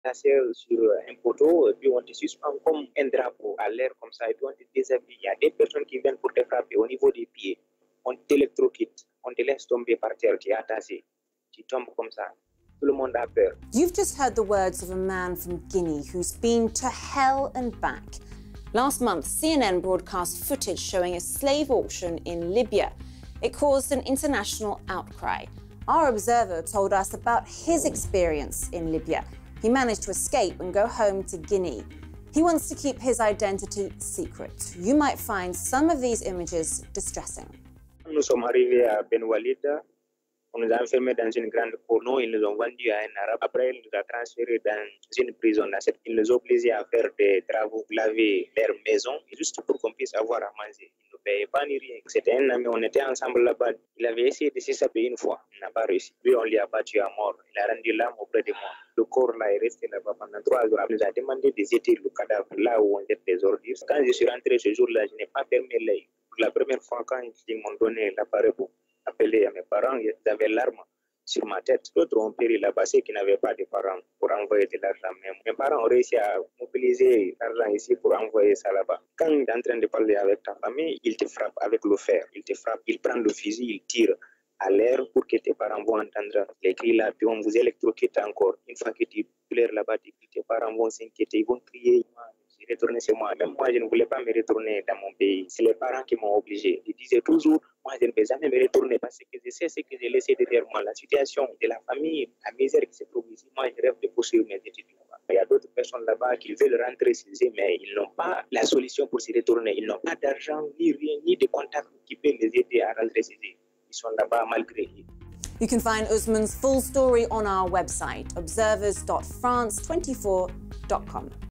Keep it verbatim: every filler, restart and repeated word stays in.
Passer sur un poteau, et puis on te suspend comme un drapeau à l'air comme ça, et puis on te déshabille. Il y a des personnes qui viennent pour te frapper au niveau des pieds. On t'électrocute, on te laisse tomber par terre, tu es attaché, tu tombes comme ça. Tout le monde a peur. You've just heard the words of a man from Guinea who's been to hell and back. Last month, C N N broadcast footage showing a slave auction in Libya. It caused an international outcry. Our observer told us about his experience in Libya. He managed to escape and go home to Guinea. He wants to keep his identity secret. You might find some of these images distressing. Nous sommes arrivés à Ben Walid. On nous a enfermés dans une grande cour. Ils nous ont vendus à un arabe. Après, il nous a transférés dans une prison. Ils nous ont obligés à faire des travaux, laver leur maison, juste pour qu'on puisse avoir à manger. Ils ne payaient pas ni rien. C'était un ami, on était ensemble là-bas. Il avait essayé de s'échapper une fois. Il n'a pas réussi. Puis on l'a battu à mort. Il a rendu l'âme auprès de moi. Le corps là est resté là-bas pendant trois jours. Il nous a demandé de jeter le cadavre là où on jette des ordures. Quand je suis rentré ce jour-là, je n'ai pas fermé l'œil. Pour la première fois, quand ils m'ont donné l'appareil pour appeler à mes parents, ils avaient l'arme sur ma tête. D'autres ont péri là-bas, ceux qui n'avaient pas de parents pour envoyer de l'argent. Mais mes parents ont réussi à mobiliser l'argent ici pour envoyer ça là-bas. Quand tu es en train de parler avec ta famille, ils te frappent avec le fer. Ils te frappent, ils prennent le fusil, ils tirent à l'air pour que tes parents vont entendre les cris là, puis on vous électrocute encore. Une fois que tu pleures là-bas, tes parents vont s'inquiéter, ils vont crier. Je suis retourné chez moi. Même moi, je ne voulais pas me retourner dans mon pays. C'est les parents qui m'ont obligé. Ils disaient toujours, moi, je ne vais jamais me retourner parce que je sais ce que j'ai laissé derrière moi. La situation de la famille, la misère qui se trouve ici. Moi, je rêve de poursuivre mes études là-bas. Il y a d'autres personnes là-bas qui veulent rentrer chez eux, mais ils n'ont pas la solution pour se retourner. Ils n'ont pas d'argent, ni rien, ni de contact qui peut les aider à rentrer chez eux. Ils sont là-bas malgré eux. You can find Usman's full story on our website, observers dot france twenty-four dot com.